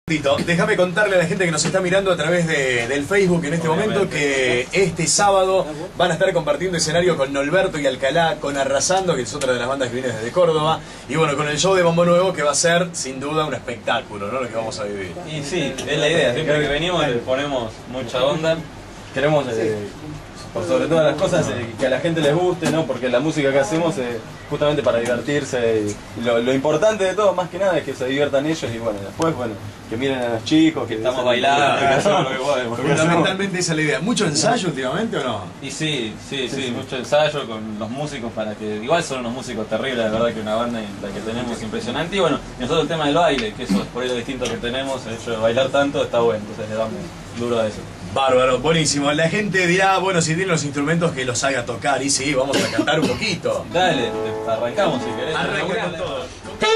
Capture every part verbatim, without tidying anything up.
Déjame contarle a la gente que nos está mirando a través de, del Facebook en este momento que este sábado van a estar compartiendo escenario con Norberto y Alcalá, con Arrasando, que es otra de las bandas que viene desde Córdoba, y bueno, con el show de Bombo Nuevo, que va a ser sin duda un espectáculo, ¿no? Lo que vamos a vivir. Y sí, es la idea, siempre que venimos le ponemos mucha onda. Queremos, eh, por sobre todas las cosas, eh, que a la gente les guste, ¿no? Porque la música que hacemos es justamente para divertirse, y lo, lo importante de todo, más que nada, es que se diviertan ellos y bueno, después, bueno, que miren a los chicos, que estamos bailando, que hacemos lo que podemos. Fundamentalmente esa es la idea. ¿Mucho ensayo últimamente o no? Y sí, sí, sí, sí, mucho ensayo con los músicos para que, igual son unos músicos terribles, la verdad que una banda la que tenemos impresionante. Y bueno, nosotros el tema del baile, que eso es por ahí lo distinto que tenemos, el hecho de bailar tanto está bueno, entonces le damos duro a eso. Bárbaro, buenísimo. La gente dirá, bueno, si tienen los instrumentos que los haga tocar, y sí, vamos a cantar un poquito. Dale, arrancamos si querés. Arrancamos todos.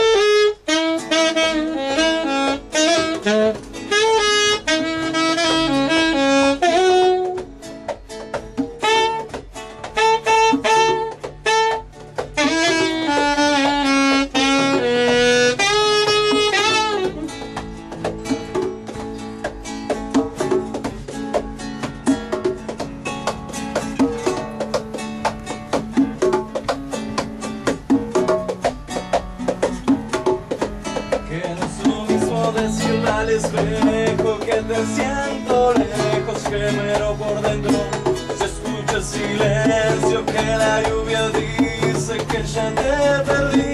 Al espejo que te siento lejos, gemelo por dentro, se escucha el silencio que la lluvia dice que ya te perdí.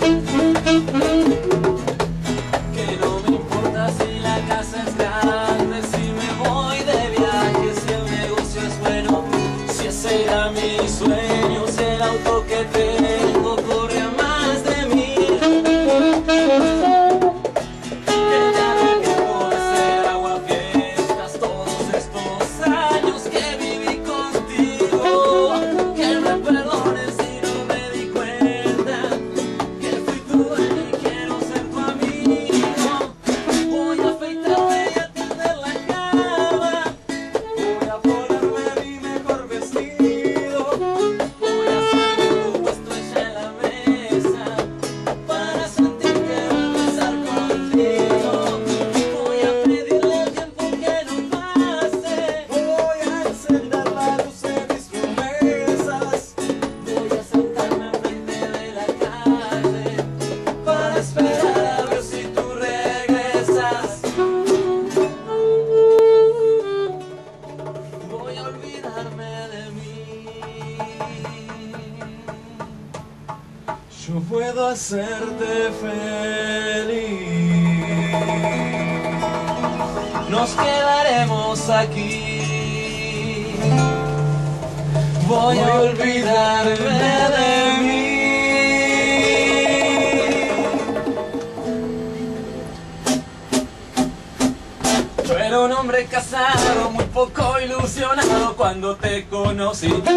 Que no me importa si la casa es grande, si me voy de viaje, si el negocio es bueno, si ese era mi sueño, si el auto que tengo corre a más de mí. Yo puedo hacerte feliz. Nos quedaremos aquí. Voy a olvidarme de mí. Yo era un hombre casado, muy poco ilusionado cuando te conocí. Tú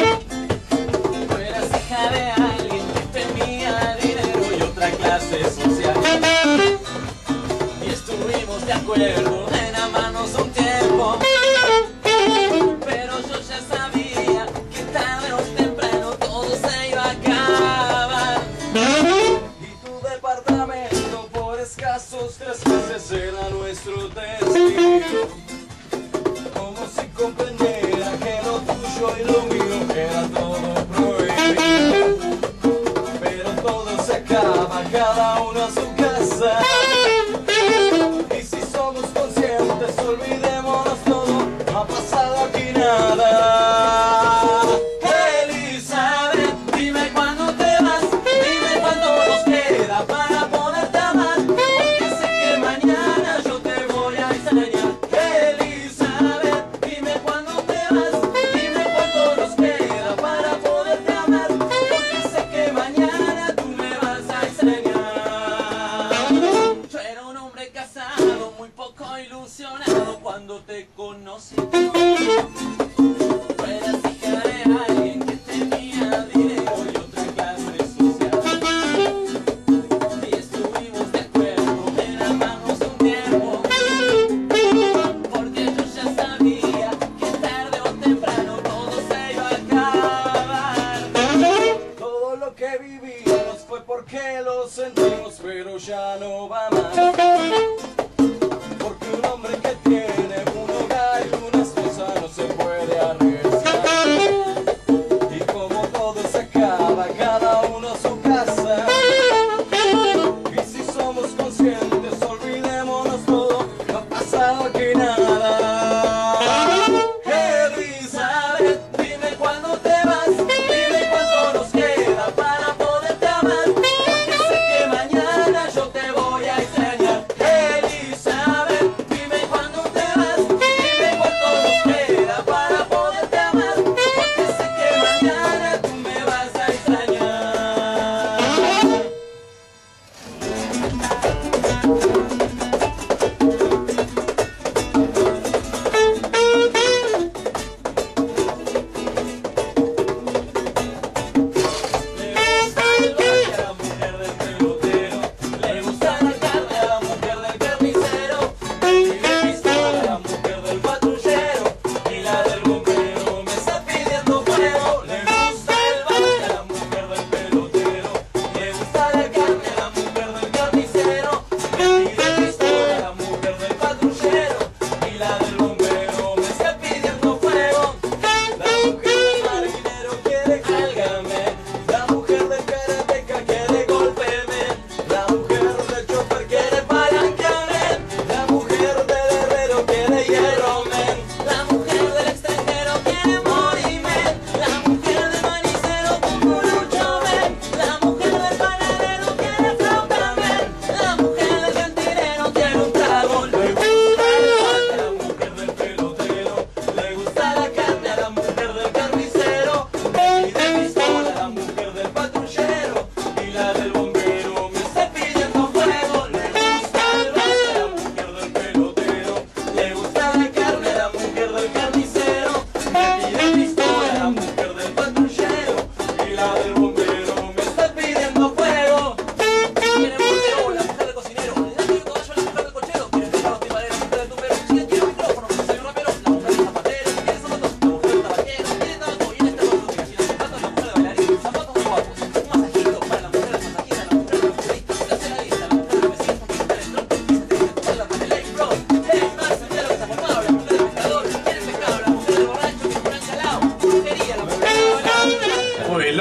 eras hija de alguien que tenía dinero y otra clase social, y estuvimos de acuerdo en amarnos un tiempo, pero yo ya sabía que tarde o temprano todo se iba a acabar. Y tu departamento por escasos tres meses era nuestro destino, como si comprendiera que lo tuyo y lo mío era todo prohibido. Pero todo se acaba, cada uno a su casa, y si somos conscientes olvidémonos todo, no ha pasado aquí nada. Elizabeth, dime cuándo te vas, dime cuándo nos queda para poderte amar, porque sé que mañana yo te voy a extrañar. Elizabeth, dime cuándo te vas, dime cuánto nos queda para poderte amar, porque sé que mañana tú me vas a extrañar. Yo era un hombre casado, muy poco ilusionado cuando te conocí. Tú eras hija de alguien que tenía dinero y otra clase social, y estuvimos de acuerdo en amarnos un tiempo, porque yo ya sabía que tarde o temprano todo se iba a acabar. Todo lo que vivíamos fue porque lo sentimos, pero ya no va más.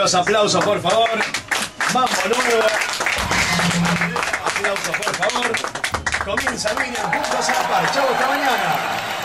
los aplausos, por favor. Mambo nuevo. Aplausos, por favor. Comienza Miriam juntos a la par. Chau, hasta mañana.